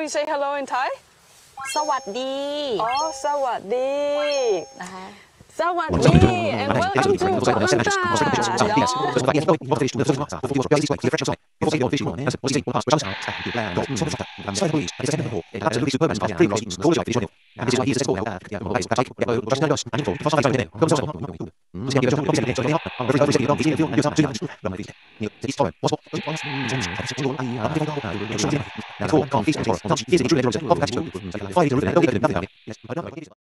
You say hello in Thai สวัสดีอ๋อสวัสดีนะคะสวัสดี and welcome to ขอบคุณค่ะ